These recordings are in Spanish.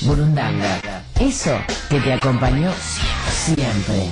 Burundanga, eso que te acompañó siempre.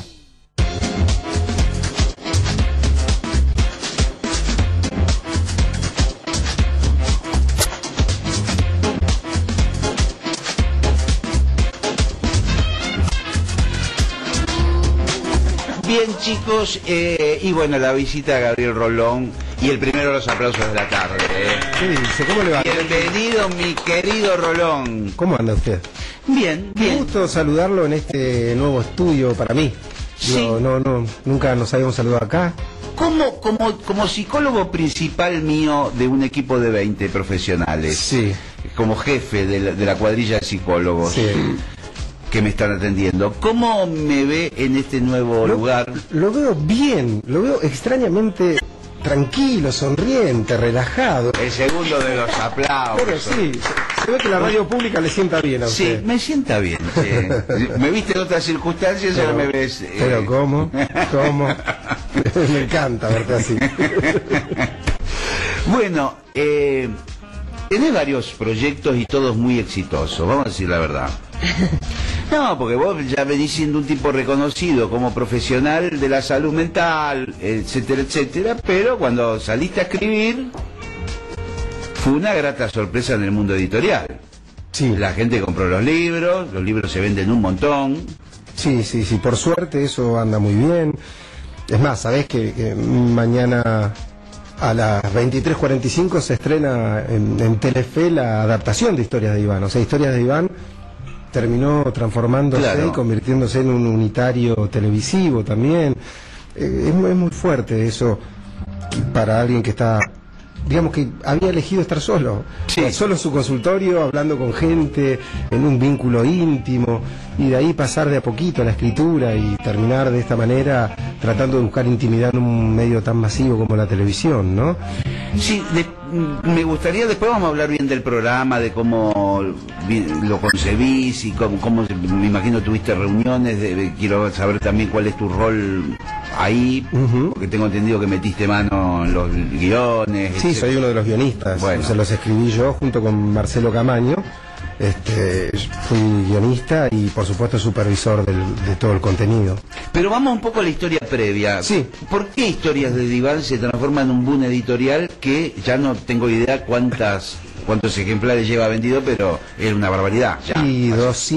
Bien, chicos, y bueno, la visita a Gabriel Rolón y el primero de los aplausos de la tarde. Sí, ¿cómo le va? Bienvenido, mi querido Rolón. ¿Cómo anda usted? Bien, Un bien. gusto saludarlo en este nuevo estudio para mí. Sí. Nunca nos habíamos saludado acá. Como psicólogo principal mío de un equipo de 20 profesionales, Sí. como jefe de la cuadrilla de psicólogos Sí. que me están atendiendo, ¿cómo me ve en este nuevo lugar? Lo veo bien, lo veo extrañamente tranquilo, sonriente, relajado. El segundo de los aplausos. Pero sí, se ve que la radio pública le sienta bien a Sí, usted. me sienta bien. Sí. Me viste en otras circunstancias y ahora me ves. Pero ¿cómo? ¿Cómo? Me encanta verte así. Bueno, tenés varios proyectos y todos muy exitosos, vamos a decir la verdad. No, porque vos ya venís siendo un tipo reconocido como profesional de la salud mental, etcétera, etcétera, pero cuando saliste a escribir fue una grata sorpresa en el mundo editorial. Sí. La gente compró los libros se venden un montón. Sí, por suerte eso anda muy bien. Es más, sabés que mañana a las 23:45 se estrena en Telefe la adaptación de Historias de Iván. O sea, Historias de Iván terminó transformándose Claro. y convirtiéndose en un unitario televisivo también. Es muy fuerte eso para alguien que está, digamos, que había elegido estar solo. Sí. Solo en su consultorio, hablando con gente, en un vínculo íntimo, y de ahí pasar de a poquito a la escritura y terminar de esta manera tratando de buscar intimidad en un medio tan masivo como la televisión, ¿no? Sí, me gustaría, después vamos a hablar bien del programa, de cómo lo concebís y cómo me imagino tuviste reuniones, quiero saber también cuál es tu rol ahí, porque tengo entendido que metiste mano en los guiones. Sí, etcétera. soy uno de los guionistas, Bueno. se los escribí yo junto con Marcelo Camaño. Fui guionista y por supuesto supervisor de todo el contenido. Pero vamos un poco a la historia previa. Sí. ¿Por qué Historias de Diván se transforma en un boom editorial que ya no tengo idea cuántos ejemplares lleva vendido, pero es una barbaridad? Ya. Y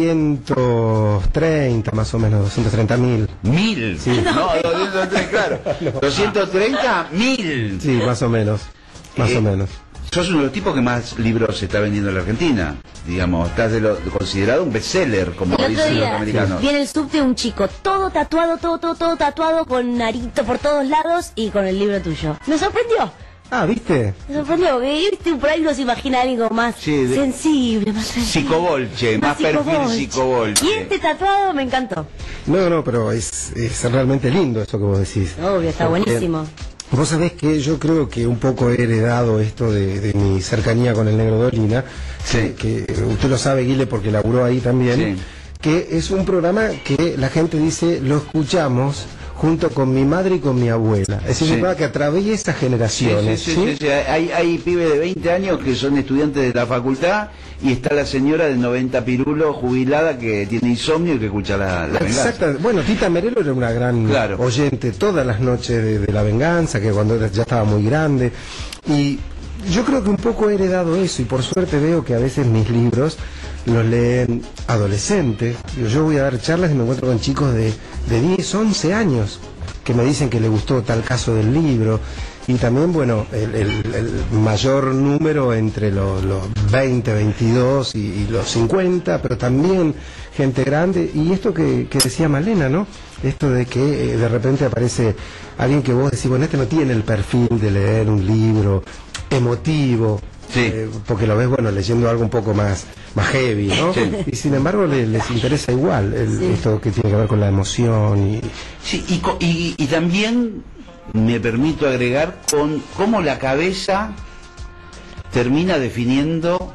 230 más o menos, 230.000. 1000. Sí. No, 230, claro. 230, 1000. Sí, más o menos. Más o menos. Sos uno de los tipos que más libros se está vendiendo en la Argentina. Digamos, estás considerado un bestseller, como El otro dicen los día americanos. viene el subte un chico todo tatuado, todo tatuado, con narito por todos lados y con el libro tuyo. Me sorprendió, Ah, ¿viste? porque viste, por ahí uno se imagina algo más Sí, sensible, más tranquilo. Psicobolche, más perfil psicobolche. Y este tatuado me encantó. No, pero es realmente lindo eso que vos decís. Obvio, está Porque buenísimo. Vos sabés que yo creo que un poco he heredado esto de mi cercanía con el Negro Dolina, Sí. que usted lo sabe, Guile, porque laburó ahí también, Sí. que es un programa que la gente dice, lo escuchamos junto con mi madre y con mi abuela. Es decir, Sí. un programa que atraviesa generaciones. Sí. Hay pibes de 20 años que son estudiantes de la facultad y está la señora de 90 pirulos jubilada que tiene insomnio y que escucha la venganza. Exacto. Bueno, Tita Merelo era una gran Claro. oyente todas las noches de La Venganza, que cuando ya estaba muy grande. Y yo creo que un poco he heredado eso, y por suerte veo que a veces mis libros los leen adolescentes. Yo voy a dar charlas y me encuentro con chicos de 10, 11 años que me dicen que les gustó tal caso del libro. Y también, bueno, el mayor número entre los 20, 22 y los 50, pero también gente grande. Y esto que decía Malena, ¿no? Esto de que de repente aparece alguien que vos decís, bueno, este no tiene el perfil de leer un libro emotivo. Sí. Porque lo ves, bueno, leyendo algo un poco más heavy, ¿no? Sí. Y sin embargo les interesa igual esto que tiene que ver con la emoción y... Sí, y también me permito agregar con cómo la cabeza termina definiendo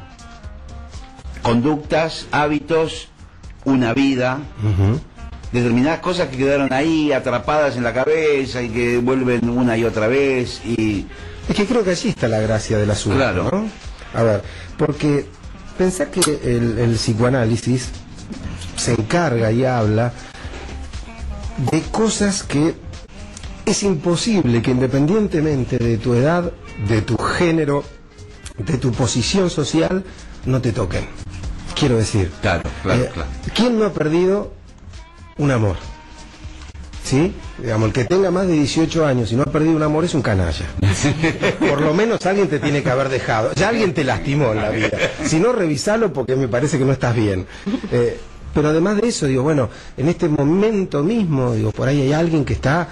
conductas, hábitos, una vida, determinadas cosas que quedaron ahí atrapadas en la cabeza y que vuelven una y otra vez y... Es que creo que allí está la gracia del asunto, Claro. ¿no? A ver, porque pensá que el psicoanálisis se encarga y habla de cosas que es imposible que, independientemente de tu edad, de tu género, de tu posición social, no te toquen. Quiero decir, claro. ¿Quién no ha perdido un amor? ¿Sí? Digamos, el que tenga más de 18 años y no ha perdido un amor es un canalla. Por lo menos alguien te tiene que haber dejado. Ya alguien te lastimó en la vida. Si no, revisalo porque me parece que no estás bien. Pero además de eso, digo, bueno, en este momento mismo, digo, por ahí hay alguien que está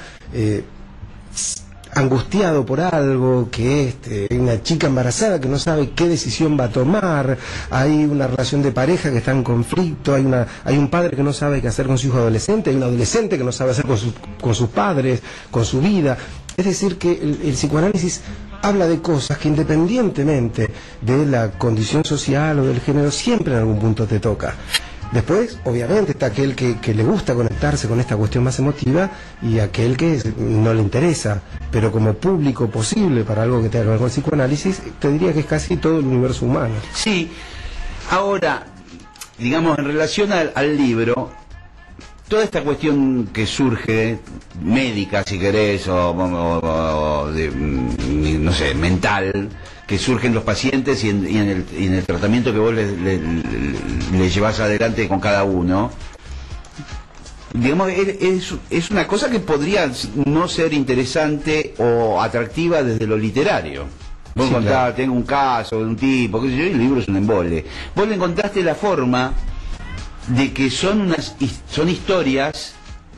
angustiado por algo, que hay una chica embarazada que no sabe qué decisión va a tomar, hay una relación de pareja que está en conflicto, hay un padre que no sabe qué hacer con su hijo adolescente, hay un adolescente que no sabe hacer con sus padres, con su vida. Es decir, que el psicoanálisis habla de cosas que, independientemente de la condición social o del género, siempre en algún punto te toca. Después, obviamente, está aquel que le gusta conectarse con esta cuestión más emotiva y aquel que no le interesa. Pero como público posible para algo que tenga que ver con el psicoanálisis, te diría que es casi todo el universo humano. Sí. Ahora, digamos, en relación al libro, toda esta cuestión que surge, médica, si querés, o de, no sé, mental, que surgen los pacientes y en el tratamiento que vos le llevás adelante con cada uno, digamos, es una cosa que podría no ser interesante o atractiva desde lo literario. Vos Sí, contás, claro. tengo un caso de un tipo, qué sé yo, y el libro es un embole. Vos le encontraste la forma de que son historias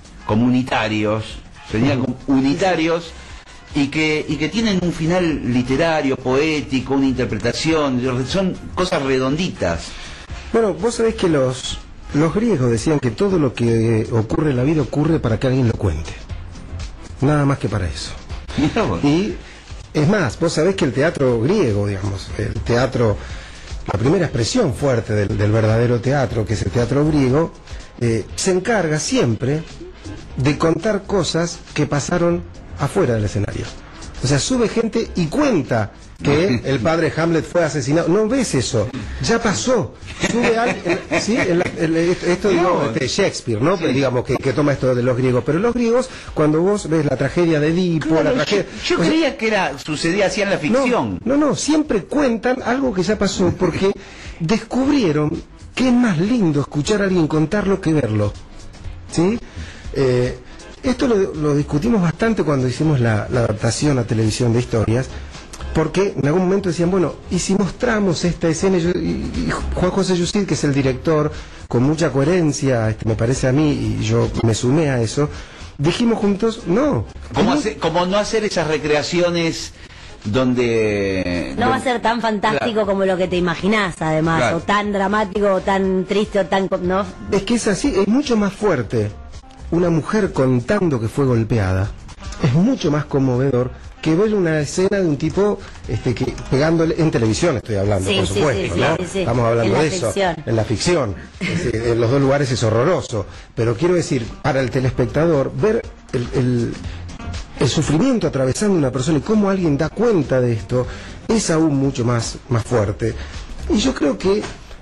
serían unitarios, y que tienen un final literario, poético, una interpretación, son cosas redonditas. Bueno, vos sabés que los griegos decían que todo lo que ocurre en la vida ocurre para que alguien lo cuente. Nada más que para eso. Mirá vos. Y es más, vos sabés que el teatro griego, digamos, el teatro, la primera expresión fuerte del verdadero teatro, que es el teatro griego, se encarga siempre de contar cosas que pasaron afuera del escenario. O sea, sube gente y cuenta que el padre Hamlet fue asesinado. No ves eso, ya pasó. Sube alguien, ¿sí? Esto digo, Shakespeare, ¿no? Sí. Digamos que toma esto de los griegos. Pero los griegos, cuando vos ves la tragedia de Edipo, Claro, la tragedia... yo creía que sucedía así en la ficción. No, siempre cuentan algo que ya pasó, porque descubrieron que es más lindo escuchar a alguien contarlo que verlo. ¿Sí? Esto lo discutimos bastante cuando hicimos la adaptación a televisión de historias, porque en algún momento decían, bueno, ¿y si mostramos esta escena? Y Juan José Yusid, que es el director, con mucha coherencia, me parece a mí, y yo me sumé a eso, dijimos juntos, no. ¿Cómo no hacer esas recreaciones donde... No va a ser tan fantástico Claro. como lo que te imaginás, además, Claro. o tan dramático, o tan triste, o tan... ¿no? Es que es así, es mucho más fuerte una mujer contando que fue golpeada, es mucho más conmovedor que ver una escena de un tipo que pegándole en televisión, estoy hablando, Sí, por sí, supuesto, sí, ¿no? sí, sí. Estamos hablando En la de eso, ficción. en la ficción. Es decir, en los dos lugares es horroroso, pero quiero decir, para el telespectador, ver el sufrimiento atravesando una persona y cómo alguien da cuenta de esto es aún mucho más fuerte. Y yo creo que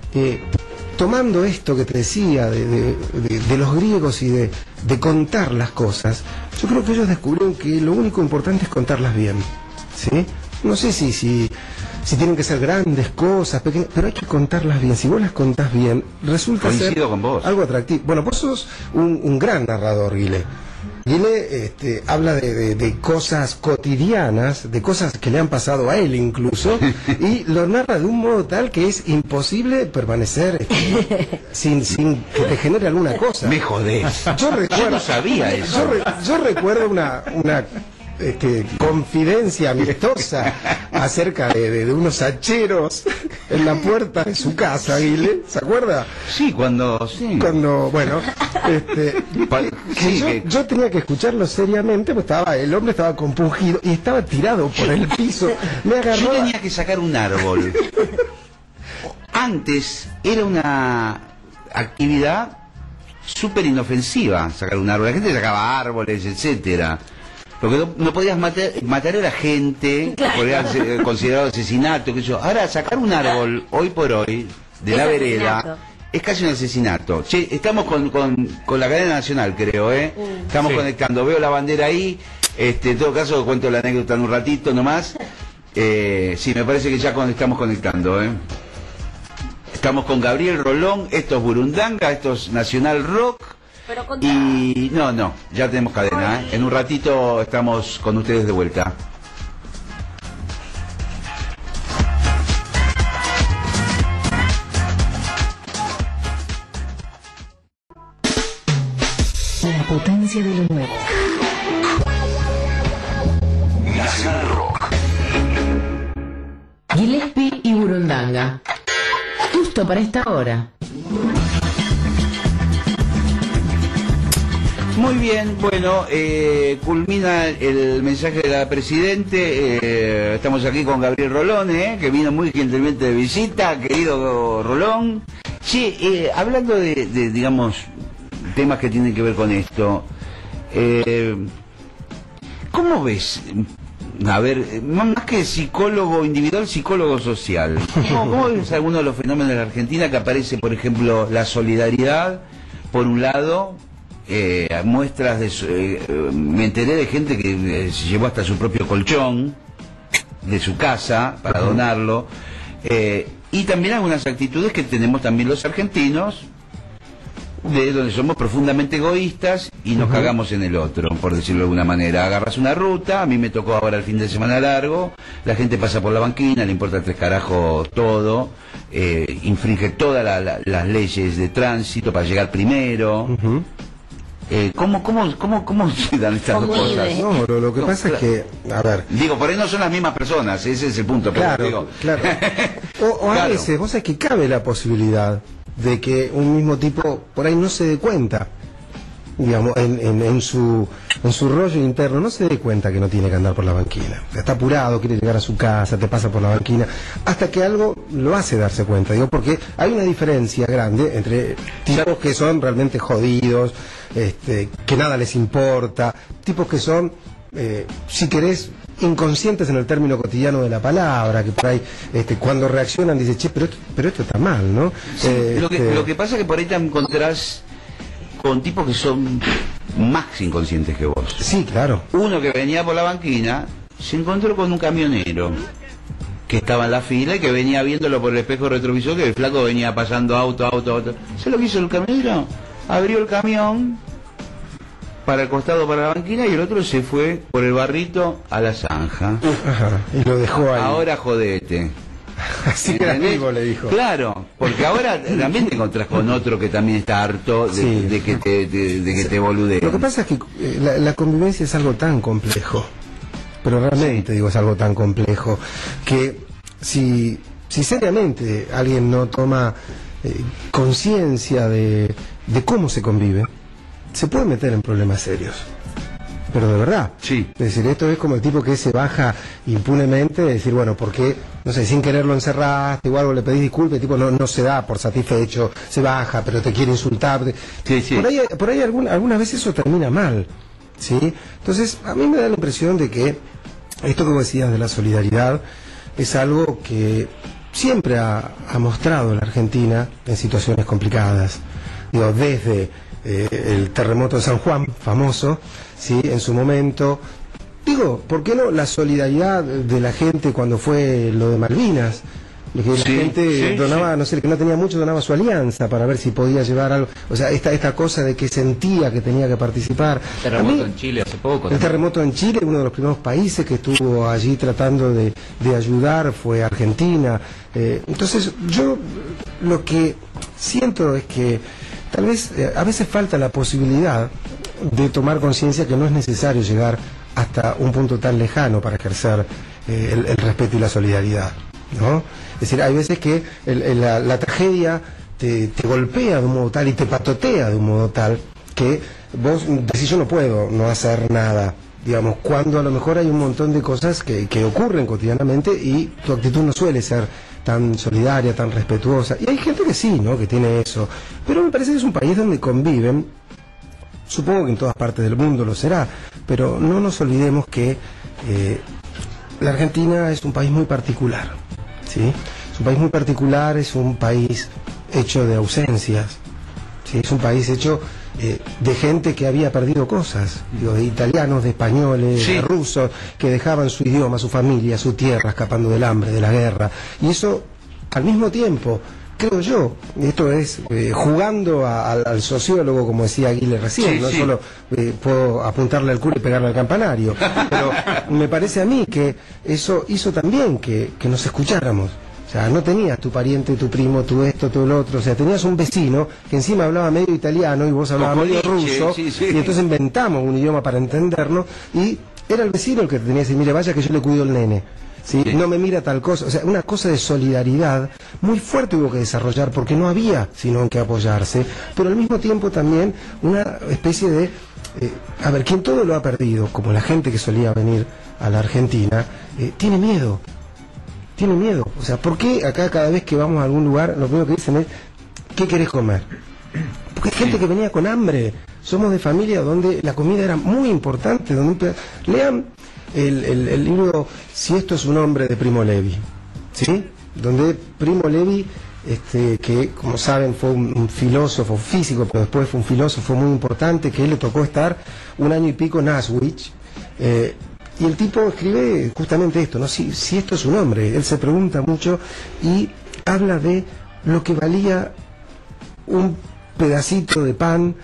tomando esto que te decía de los griegos y de contar las cosas, yo creo que ellos descubrieron que lo único importante es contarlas bien, ¿sí? No sé si tienen que ser grandes cosas, pequeñas, pero hay que contarlas bien. Si vos las contás bien, resulta Coincido ser con vos. algo atractivo. Bueno, vos sos un gran narrador, Guile. Guile habla de cosas cotidianas, de cosas que le han pasado a él incluso, y lo narra de un modo tal que es imposible permanecer sin que te genere alguna cosa. Me jodés. Yo recuerdo, no sabía eso. Yo recuerdo una confidencia amistosa acerca de unos hacheros en la puerta de su casa, Guile, ¿se acuerda? Sí, cuando... Cuando, bueno, Sí, yo tenía que escucharlo seriamente, pues el hombre estaba compungido y estaba tirado por el piso. Me agarró. Yo tenía que sacar un árbol. Antes era una actividad súper inofensiva sacar un árbol. La gente sacaba árboles, etcétera. Lo que no podías matar a la gente, Claro. podía ser considerado asesinato, qué sé yo. Ahora, sacar un árbol, hoy por hoy, de la vereda, es casi un asesinato. Che, estamos con la cadena nacional, creo, estamos conectando, veo la bandera ahí, en todo caso cuento la anécdota en un ratito nomás. Sí, me parece que ya estamos conectando, Estamos con Gabriel Rolón, esto es Burundanga, esto es Nacional Rock. Pero y no, ya tenemos cadena, En un ratito estamos con ustedes de vuelta. La potencia de lo nuevo. Nacional Rock. Gillespie y Burundanga. Justo para esta hora. Muy bien, bueno, culmina el mensaje de la Presidente. Estamos aquí con Gabriel Rolón, que vino muy gentilmente de visita, querido Rolón. Sí, hablando de, digamos, temas que tienen que ver con esto, ¿cómo ves? A ver, más que psicólogo individual, psicólogo social. ¿Cómo ves algunos de los fenómenos de la Argentina que aparece, por ejemplo, la solidaridad, por un lado, muestras de... me enteré de gente que se llevó hasta su propio colchón de su casa para donarlo, y también algunas actitudes que tenemos también los argentinos, de donde somos profundamente egoístas y nos cagamos en el otro, por decirlo de alguna manera. Agarras una ruta, a mí me tocó ahora el fin de semana largo, la gente pasa por la banquina, le importa tres carajos todo, infringe todas las leyes de tránsito para llegar primero. ¿Cómo se dan estas dos cosas? No, lo que pasa es que, a ver... Digo, por ahí no son las mismas personas, ese es el punto. Claro, digo. claro. O a veces, vos sabés que cabe la posibilidad de que un mismo tipo por ahí no se dé cuenta, digamos, en su rollo interno, no se dé cuenta que no tiene que andar por la banquina. Está apurado, quiere llegar a su casa, te pasa por la banquina, hasta que algo lo hace darse cuenta, digo, porque hay una diferencia grande entre tipos que son realmente jodidos, que nada les importa, tipos que son, si querés, inconscientes en el término cotidiano de la palabra, que por ahí cuando reaccionan dice, che, pero esto está mal, ¿no? Sí, lo que pasa es que por ahí te encontrás con tipos que son más inconscientes que vos. Sí, claro. Uno que venía por la banquina se encontró con un camionero que estaba en la fila y que venía viéndolo por el espejo retrovisor, que el flaco venía pasando auto. ¿Sabes lo que hizo el camionero? Abrió el camión para el costado, para la banquina, y el otro se fue por el barrito a la zanja. Ajá, y lo dejó ahí. Ahora jodete. Así que era vivo, le dijo. Claro, porque ahora también te encontrás con otro que también está harto de que te boludeen. Lo que pasa es que la convivencia es algo tan complejo, pero realmente digo, es algo tan complejo, que si seriamente alguien no toma conciencia de cómo se convive, se puede meter en problemas serios. Pero de verdad. Sí. Es decir, esto es como el tipo que se baja impunemente, de decir, bueno, porque, no sé, sin querer lo encerraste o algo, le pedís disculpas, el tipo no se da por satisfecho, se baja, pero te quiere insultar. Sí. Por ahí algunas veces eso termina mal, ¿sí? Entonces, a mí me da la impresión de que esto que vos decías de la solidaridad es algo que siempre ha mostrado la Argentina en situaciones complicadas. Digo, desde el terremoto de San Juan, famoso, ¿sí? En su momento. Digo, ¿por qué no la solidaridad de la gente cuando fue lo de Malvinas? Que la gente donaba, no sé, el que no tenía mucho donaba su alianza para ver si podía llevar algo. O sea, esta cosa de que sentía que tenía que participar. El terremoto en Chile hace poco. El terremoto en Chile, uno de los primeros países que estuvo allí tratando de ayudar fue Argentina. Entonces, yo lo que siento es que tal vez a veces falta la posibilidad de tomar conciencia que no es necesario llegar hasta un punto tan lejano para ejercer el respeto y la solidaridad, ¿no? Es decir, hay veces que la tragedia te golpea de un modo tal y te patotea de un modo tal que vos decís, yo no puedo no hacer nada, digamos, cuando a lo mejor hay un montón de cosas que ocurren cotidianamente y tu actitud no suele ser tan solidaria, tan respetuosa. Y hay gente que sí, ¿no?, que tiene eso. Pero me parece que es un país donde conviven, supongo que en todas partes del mundo lo será, pero no nos olvidemos que la Argentina es un país muy particular, ¿sí? Es un país muy particular, es un país hecho de ausencias, ¿sí? Es un país hecho de gente que había perdido cosas, digo, de italianos, de españoles, Sí. de rusos, que dejaban su idioma, su familia, su tierra, escapando del hambre, de la guerra. Y eso, al mismo tiempo, creo yo, esto es jugando al sociólogo, como decía Aguirre recién, Sí, no sí. solo puedo apuntarle al culo y pegarle al campanario, pero me parece a mí que eso hizo también que nos escucháramos. O sea, no tenías tu pariente, tu primo, tu esto, tu lo otro, o sea, tenías un vecino que encima hablaba medio italiano y vos hablabas medio Nietzsche, ruso, sí, sí. y entonces inventamos un idioma para entendernos, y era el vecino el que te tenía que decir, mire, vaya que yo le cuido el nene. ¿Sí? Sí. No me mira tal cosa, o sea, una cosa de solidaridad muy fuerte hubo que desarrollar porque no había sino en qué apoyarse, pero al mismo tiempo también una especie de, a ver, quien todo lo ha perdido, como la gente que solía venir a la Argentina, tiene miedo, o sea, ¿por qué acá cada vez que vamos a algún lugar lo primero que dicen es, ¿qué querés comer? Porque hay gente que venía con hambre, somos de familia donde la comida era muy importante, donde lean el libro Si esto es un hombre de Primo Levi, ¿sí? Donde Primo Levi, que como saben fue un filósofo físico, pero después fue un filósofo muy importante, que él le tocó estar 1 año y pico en Auschwitz, y el tipo escribe justamente esto, ¿no? Si esto es un hombre, él se pregunta mucho y habla de lo que valía un pedacito de pan,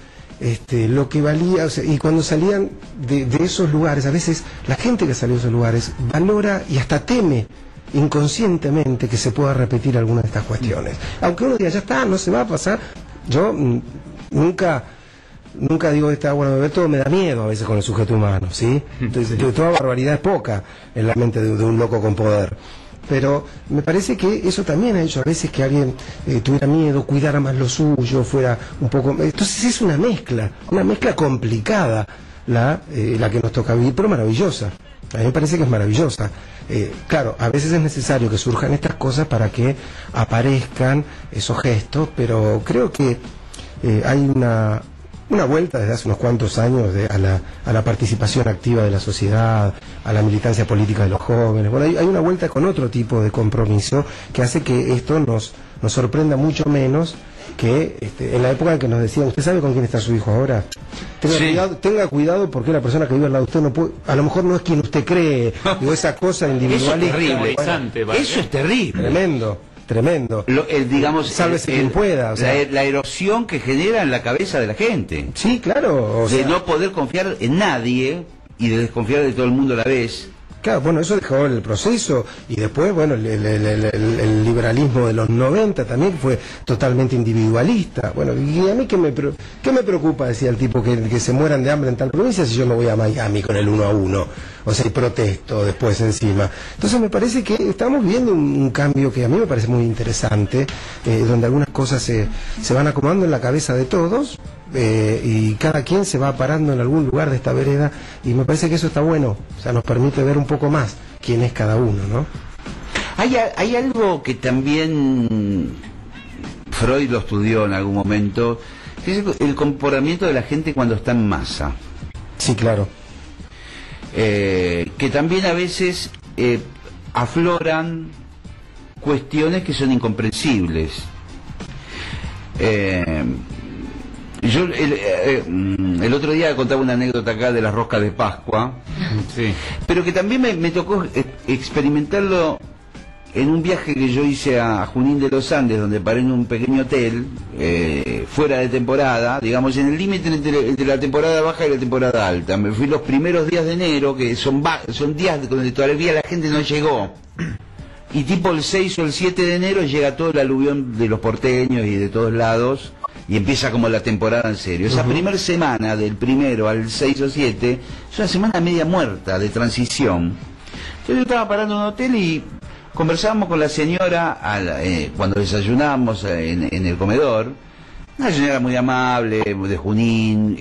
lo que valía, o sea, y cuando salían de esos lugares, a veces la gente que salió de esos lugares valora y hasta teme inconscientemente que se pueda repetir alguna de estas cuestiones. Aunque uno diga, ya está, no se va a pasar. Yo nunca digo, bueno, todo me da miedo a veces con el sujeto humano, ¿sí? Entonces, toda barbaridad es poca en la mente de un loco con poder. Pero me parece que eso también ha hecho a veces que alguien tuviera miedo, cuidara más lo suyo, fuera un poco... Entonces es una mezcla complicada la que nos toca vivir, pero maravillosa. A mí me parece que es maravillosa. Claro, a veces es necesario que surjan estas cosas para que aparezcan esos gestos, pero creo que hay una vuelta desde hace unos cuantos años a la participación activa de la sociedad, a la militancia política de los jóvenes. Bueno, hay una vuelta con otro tipo de compromiso que hace que esto nos sorprenda mucho menos que en la época en que nos decían, ¿usted sabe con quién está su hijo ahora? Tenga cuidado porque la persona que vive al lado de usted no puede, a lo mejor no es quien usted cree, digo, esa cosa individualista. Eso es terrible. Tremendo. Digamos, Sálvese quien pueda. O sea, la erosión que genera en la cabeza de la gente. Sí, claro. De no poder confiar en nadie y de desconfiar de todo el mundo a la vez. Claro, bueno, eso dejó el proceso y después, bueno, el liberalismo de los 90 también fue totalmente individualista. Bueno, y a mí ¿qué me preocupa, decía el tipo, que se mueran de hambre en tal provincia si yo me voy a Miami con el 1 a 1? O sea, y protesto después encima. Entonces me parece que estamos viviendo un cambio que a mí me parece muy interesante, donde algunas cosas se van acomodando en la cabeza de todos, y cada quien se va parando en algún lugar de esta vereda, y me parece que eso está bueno, o sea, nos permite ver un poco más quién es cada uno, ¿no? Hay algo que también Freud lo estudió en algún momento, que es el comportamiento de la gente cuando está en masa. Sí, claro. Que también a veces afloran cuestiones que son incomprensibles. Yo el otro día contaba una anécdota acá de las roscas de Pascua, Sí. pero que también me tocó experimentarlo en un viaje que yo hice a Junín de los Andes, donde paré en un pequeño hotel, fuera de temporada, digamos en el límite entre la temporada baja y la temporada alta. Me fui los primeros días de enero, que son días donde todavía la gente no llegó. Y tipo el 6 o el 7 de enero llega todo el aluvión de los porteños y de todos lados, y empieza como la temporada en serio. Esa primera semana, del 1 al 6 o 7, es una semana media muerta, de transición. Entonces yo estaba parando en un hotel y conversábamos con la señora cuando desayunábamos en el comedor. Una señora muy amable, de Junín,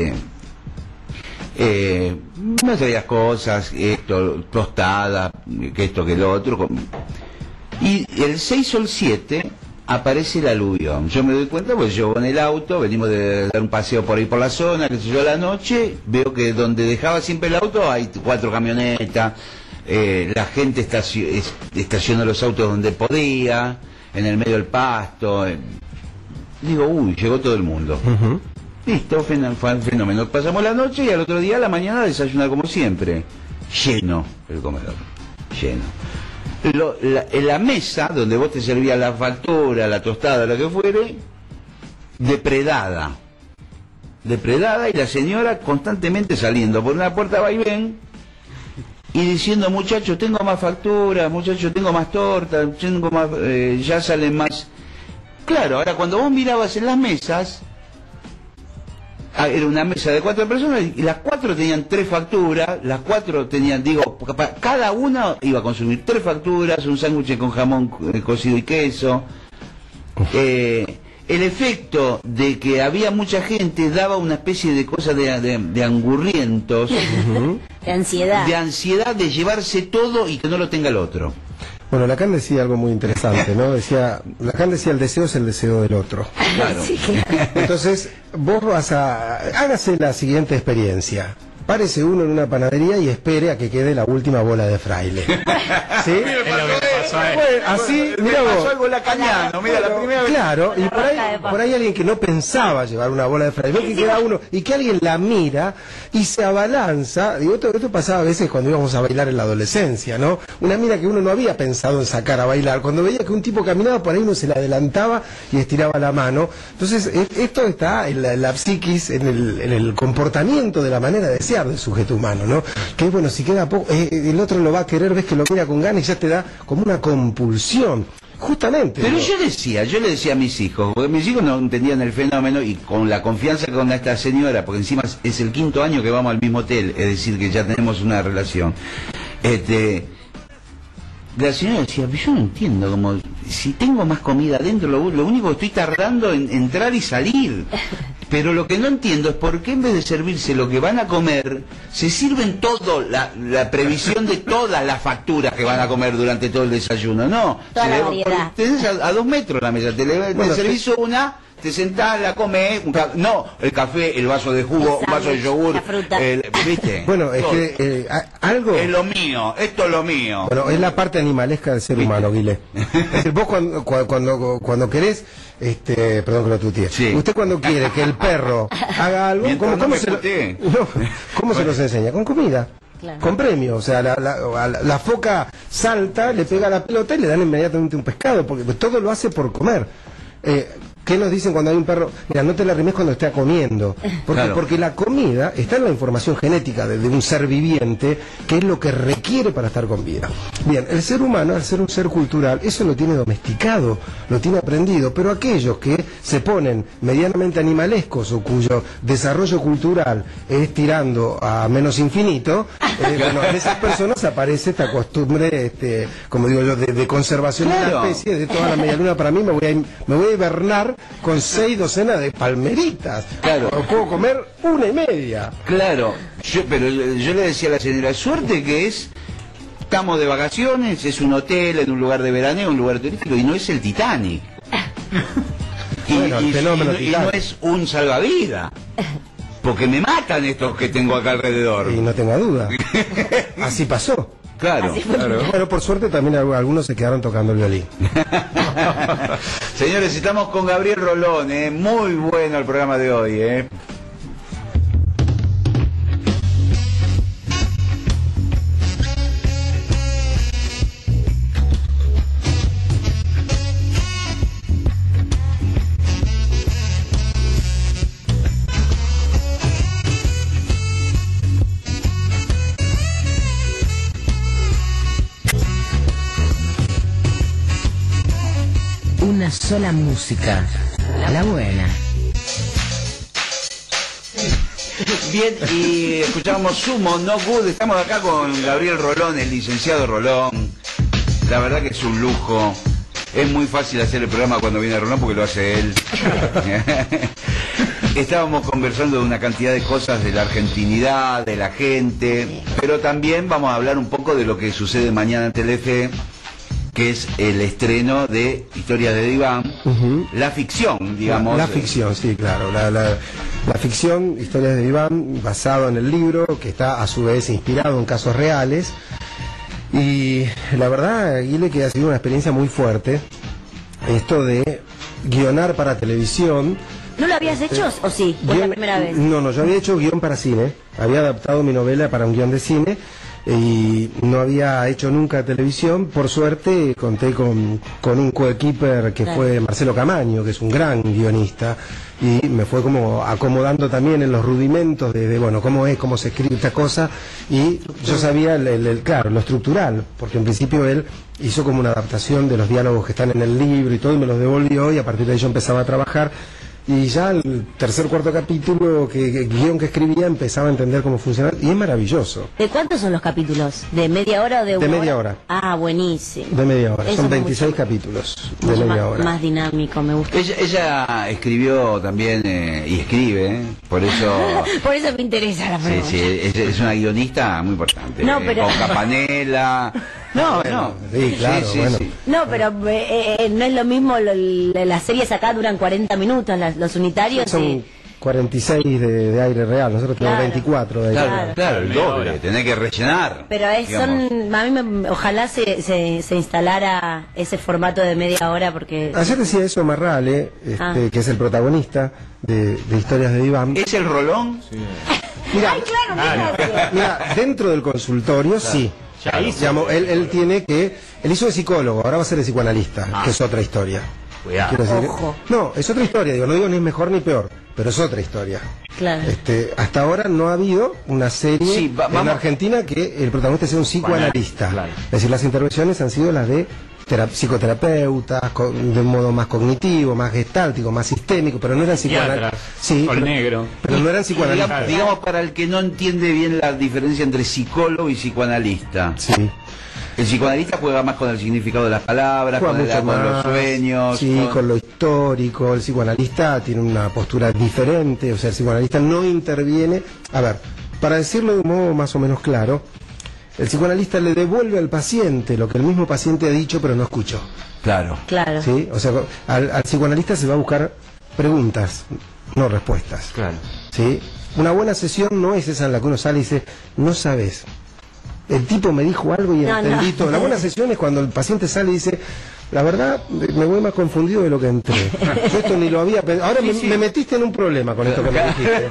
me traía cosas, tostada, que esto, que lo otro. Y el 6 o el 7 aparece el aluvión. Yo me doy cuenta, pues yo en el auto, venimos de dar un paseo por ahí por la zona, que sé yo, a la noche, veo que donde dejaba siempre el auto hay 4 camionetas, la gente estaciona los autos donde podía, en el medio del pasto. Digo, uy, llegó todo el mundo. Listo, fue un fenómeno. Pasamos la noche y al otro día, a la mañana, desayunar como siempre. Lleno el comedor, lleno. En la mesa, donde vos te servías la factura, la tostada, lo que fuere, depredada, y la señora constantemente saliendo por una puerta vaivén y diciendo, muchachos, tengo más facturas, muchachos, tengo más torta, tengo más, ya salen más. Claro, ahora cuando vos mirabas en las mesas, era una mesa de 4 personas y las 4 tenían 3 facturas, las 4 tenían, digo, cada una iba a consumir 3 facturas, un sándwich con jamón cocido y queso. El efecto de que había mucha gente daba una especie de cosa de angurrientos, de ansiedad. De ansiedad de llevarse todo y que no lo tenga el otro. Bueno, Lacan decía algo muy interesante, ¿no? Lacan decía, el deseo es el deseo del otro. Claro. Sí, claro. Entonces, vos hágase la siguiente experiencia. Párese uno en una panadería y espere a que quede la última bola de fraile. ¿Sí? Bueno, así, mira vos. Pasó algo lacaniano, mira, la primera vez. Claro, y por ahí alguien que no pensaba llevar una bola de fraile, ve que queda uno, y que alguien la mira y se abalanza. Digo, esto pasaba a veces cuando íbamos a bailar en la adolescencia, ¿no? Una mina que uno no había pensado en sacar a bailar. Cuando veía que un tipo caminaba por ahí, uno se le adelantaba y estiraba la mano. Entonces, esto está en la psiquis, en el comportamiento de la manera de ser del sujeto humano, ¿no? Que bueno, si queda poco, el otro lo va a querer, ves que lo mira con ganas y ya te da como una compulsión, justamente. Pero ¿no? yo le decía a mis hijos, porque mis hijos no entendían el fenómeno, y con la confianza con esta señora, porque encima es el 5º año que vamos al mismo hotel, es decir, que ya tenemos una relación, la señora decía, yo no entiendo, como si tengo más comida adentro, lo único que estoy tardando en entrar y salir. Pero lo que no entiendo es por qué en vez de servirse lo que van a comer, se sirven todo, la previsión de todas las facturas que van a comer durante todo el desayuno. No, toda la variedad. Tenés a 2 metros la mesa, te servís una, te sentás, la comés, no, el café, el vaso de jugo, un vaso de yogur, la fruta. ¿viste? Bueno, es todo. que algo... Es lo mío, esto es lo mío. Bueno, es la parte animalesca del ser humano, Guile. Es decir, vos cuando querés, perdón que lo tuteé. Sí. Usted cuando quiere que el perro haga algo, Mientras no me se lo, putee. no, ¿cómo se los enseña? Con comida. Claro. Con premio, o sea, la foca salta, le pega la pelota y le dan inmediatamente un pescado, porque todo lo hace por comer. ¿Qué nos dicen cuando hay un perro? Mira, no te la rimes cuando está comiendo. Claro. Porque la comida está en la información genética de un ser viviente, que es lo que requiere para estar con vida. Bien, el ser humano, al ser un ser cultural, eso lo tiene domesticado, lo tiene aprendido, pero aquellos que se ponen medianamente animalescos o cuyo desarrollo cultural es tirando a menos infinito, bueno, en esas personas aparece esta costumbre, como digo yo, de conservación de Claro. la especie, de toda la medialuna. Para mí me voy a hibernar con 6 docenas de palmeritas. Claro. O puedo comer 1,5. Claro, pero yo le decía a la señora, suerte que estamos de vacaciones, es un hotel, en un lugar de veraneo, un lugar turístico, y no es el Titanic. Bueno, el fenómeno y no Titanic. es un salvavidas. Porque me matan estos que tengo acá alrededor. Y no tenga duda. Así pasó. Claro. Bueno, por suerte también algunos se quedaron tocando el violín. Señores, estamos con Gabriel Rolón, muy bueno el programa de hoy. Una sola música, la buena. Bien, y escuchamos Sumo No Good. Estamos acá con Gabriel Rolón, el licenciado Rolón. La verdad que es un lujo. Es muy fácil hacer el programa cuando viene Rolón porque lo hace él. Estábamos conversando de una cantidad de cosas de la argentinidad, de la gente, pero también vamos a hablar un poco de lo que sucede mañana en Telefe, que es el estreno de Historias de Diván, la ficción, digamos. La ficción, sí, claro. La ficción, Historias de Diván, basado en el libro, que está a su vez inspirado en casos reales. Y la verdad, Guile, que ha sido una experiencia muy fuerte, esto de guionar para televisión. ¿No lo habías hecho o sí? ¿O es la primera vez? No, yo había hecho guión para cine, había adaptado mi novela para un guión de cine y no había hecho nunca televisión. Por suerte conté con un coequiper que fue Marcelo Camaño, que es un gran guionista, y me fue como acomodando también en los rudimentos de bueno, cómo se escribe esta cosa, y yo sabía claro, lo estructural, porque en principio él hizo como una adaptación de los diálogos que están en el libro y todo, y me los devolvió, y a partir de ahí yo empezaba a trabajar. Y ya el tercer, cuarto capítulo, guión que escribía, empezaba a entender cómo funcionaba, y es maravilloso. ¿De cuántos son los capítulos? ¿De media hora o de una De media hora? hora. Ah, buenísimo. De media hora, Eso son es 26 mucho- capítulos de mucho media más, hora. más dinámico, me gusta. Ella escribió también y escribe, por eso... Por eso me interesa la Sí, pregunta. sí, es una guionista muy importante. No, pero- Con Campanella. No, no. Sí, claro, bueno. No, pero no es lo mismo, las series acá duran 40 minutos, los unitarios. Son 46 de aire real, nosotros tenemos Claro. 24 de aire Claro, real. claro, el doble, tenés que rellenar. Pero digamos. a mí ojalá se instalara ese formato de media hora porque... Ayer decía eso Marrale, que es el protagonista de Historias de Diván. ¿Es el Rolón? Mira, Ay, claro, fíjate. mira, dentro del consultorio, sí. Ya hizo. Digamos, él hizo de psicólogo, ahora va a ser de psicoanalista, que es otra historia. Cuidado. Quiero decir, Ojo. no, es otra historia, digo, no digo ni es mejor ni peor, pero es otra historia. Claro. Hasta ahora no ha habido una serie Sí, en vamos- Argentina que el protagonista sea un psicoanalista. Claro. Es decir, las intervenciones han sido las de psicoterapeutas, de un modo más cognitivo, más gestáltico, más sistémico, pero no eran psicoanalistas. Psiquiatras, con negro. Pero no eran psicoanalistas. Digamos, para el que no entiende bien la diferencia entre psicólogo y psicoanalista. Sí. El psicoanalista juega más con el significado de las palabras, Juega con, mucho con los más, sueños. sí, con lo histórico. El psicoanalista tiene una postura diferente, o sea, el psicoanalista no interviene. A ver, para decirlo de un modo más o menos claro, el psicoanalista le devuelve al paciente lo que el mismo paciente ha dicho pero no escuchó. Claro. Claro. ¿Sí? O sea, al psicoanalista se va a buscar preguntas, no respuestas. Claro. ¿Sí? Una buena sesión no es esa en la que uno sale y dice, no sabes. El tipo me dijo algo y No, entendí no. todo. La buena sesión es cuando el paciente sale y dice, la verdad, me voy más confundido de lo que entré. Yo esto ni lo había pensado. Ahora me metiste en un problema con esto que me dijiste.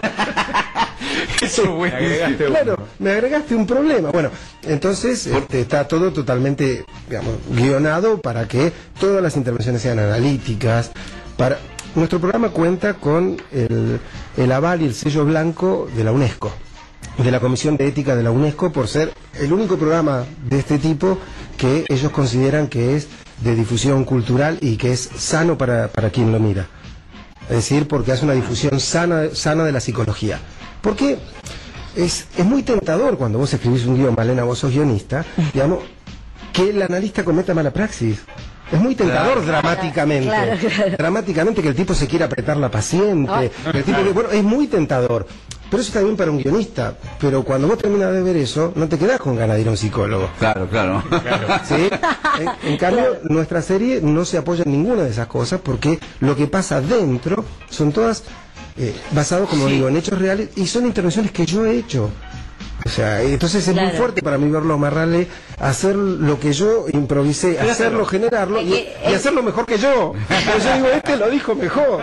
Eso es bueno. Agregaste Claro, uno. me agregaste un problema. Bueno, entonces está todo totalmente, digamos, guionado para que todas las intervenciones sean analíticas. Nuestro programa cuenta con el aval y el sello blanco de la UNESCO, de la Comisión de Ética de la UNESCO, por ser el único programa de este tipo que ellos consideran que es de difusión cultural y que es sano para quien lo mira. Es decir, porque hace una difusión sana de la psicología. Porque es muy tentador cuando vos escribís un guión, Malena, vos sos guionista, digamos, que el analista cometa mala praxis. Es muy tentador dramáticamente. Claro. Dramáticamente que el tipo se quiera apretar la paciente. Que el tipo bueno, es muy tentador. Pero eso está bien para un guionista. Pero cuando vos terminas de ver eso, no te quedás con ganas de ir a un psicólogo. Claro, claro. ¿Sí? En cambio, nuestra serie no se apoya en ninguna de esas cosas porque lo que pasa dentro son todas basados, como digo, en hechos reales y son intervenciones que yo he hecho. O sea, entonces es muy Claro. fuerte para mí verlo Marrale hacer lo que yo improvisé, hacerlo, generarlo y hacerlo mejor que yo. Pero yo digo, este lo dijo mejor.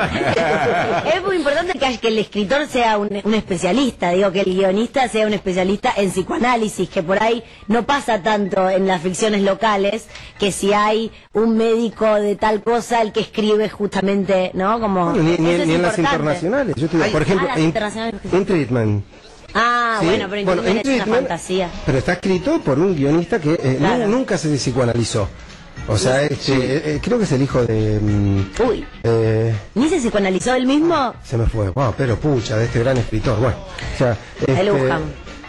Es muy importante que el escritor sea un especialista, digo, que el guionista sea un especialista en psicoanálisis, que por ahí no pasa tanto en las ficciones locales, que si hay un médico de tal cosa, el que escribe justamente, ¿no? Como Bueno, ni eso es en las importante. internacionales. Yo te digo, por ejemplo, las internacionales. en Treatment. Ah, ¿sí? bueno, pero Bueno, en es una Treatment, fantasía. pero está escrito por un guionista que Claro. nunca se psicoanalizó. O sea, creo que es el hijo de... Uy, ¿ni se psicoanalizó él mismo? se me fue, wow, pero pucha, de este gran escritor. Bueno, o sea, Luján.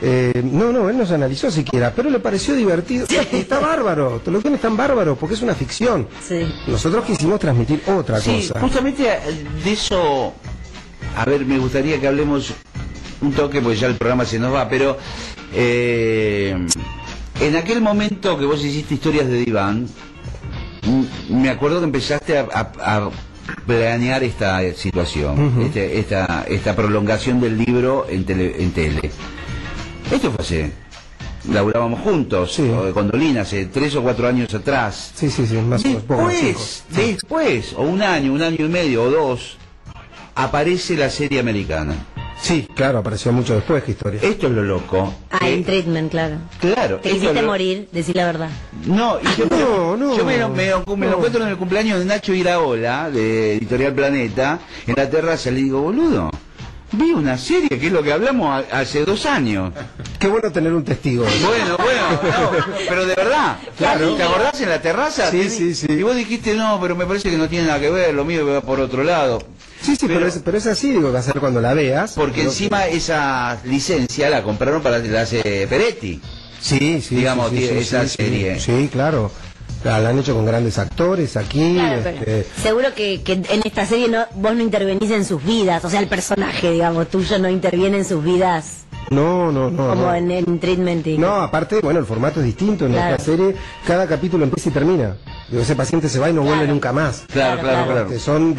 no, él no se analizó siquiera, pero le pareció divertido. Está bárbaro, lo que es tan bárbaro, porque es una ficción. Sí. Nosotros quisimos transmitir otra Sí, cosa. justamente de eso, a ver, me gustaría que hablemos un toque, porque ya el programa se nos va, pero en aquel momento que vos hiciste Historias de Diván, me acuerdo que empezaste a planear esta situación, esta prolongación del libro en tele. Esto fue hace laburábamos juntos, Sí. con Dolina, hace 3 o 4 años atrás. Sí, más o menos, poco más chico. Después, o un año y medio, o 2, aparece la serie americana. Sí, claro, apareció mucho después que historia. Esto es lo loco. Ah, en treatment, claro. Claro. Te esto quisiste es lo- morir, decir la verdad. No, y yo, No, yo me lo encuentro en el cumpleaños de Nacho Iraola, de Editorial Planeta, en la terraza, le digo, boludo, vi una serie que es lo que hablamos hace 2 años. Qué bueno tener un testigo. Bueno, no, pero de verdad, Claro. ¿te acordás en la terraza? Sí, sí. Y vos dijiste, no, pero me parece que no tiene nada que ver, lo mío va por otro lado. Sí, pero es así, digo, va a ser cuando la veas. Porque Creo encima esa licencia la compraron para la hace Peretti. Sí, digamos, esa sí, serie. Sí, claro. La han hecho con grandes actores aquí. Claro, pero seguro que en esta serie vos no intervenís en sus vidas, o sea, el personaje, digamos, tuyo no interviene en sus vidas No. como no. en Treatment. No, aparte, bueno, el formato es distinto. En Claro. esta serie, cada capítulo empieza y termina. Digo, ese paciente se va y no vuelve Claro. nunca más. Claro. Son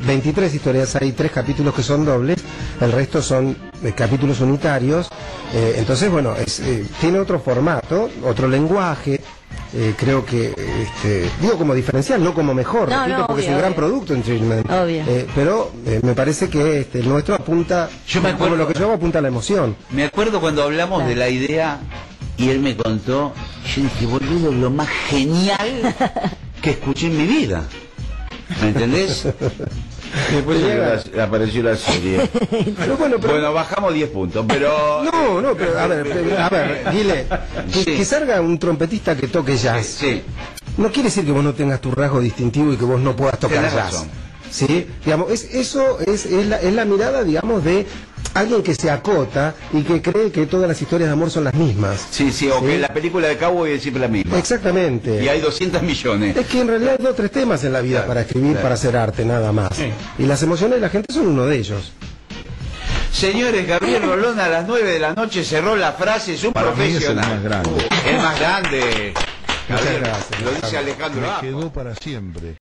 23 historias, hay 3 capítulos que son dobles, el resto son capítulos unitarios. Entonces, bueno, tiene otro formato, otro lenguaje. Creo que, digo como diferencial, no como mejor, No, repito, no, porque es obvio, un gran obvio. producto en Treatment. Obvio. Pero me parece que el nuestro apunta, Yo me acuerdo- como lo que yo hago apunta a la emoción. Me acuerdo cuando hablamos Claro. de la idea y él me contó, yo dije, boludo, lo más genial que escuché en mi vida. ¿Me entendés? Después apareció la serie. Pero Bueno, bajamos 10 puntos, pero... No, pero a ver, Guile, Sí. que salga un trompetista que toque jazz. Sí. No quiere decir que vos no tengas tu rasgo distintivo y que vos no puedas tocar Tenés jazz. razón. ¿Sí? Digamos, eso es la mirada, digamos, de alguien que se acota y que cree que todas las historias de amor son las mismas. Sí, o que la película de Cowboy es siempre la misma. Exactamente. Y hay 200 millones. Es que en realidad hay 2 o 3 temas en la vida para escribir, claro. para hacer arte, nada más. Sí. Y las emociones de la gente son uno de ellos. Señores, Gabriel Rolón a las 9 de la noche cerró la frase, es un Para mí es el profesional. más grande. El más grande. Muchas Gabriel, gracias. lo dice Alejandro. Me quedó para siempre.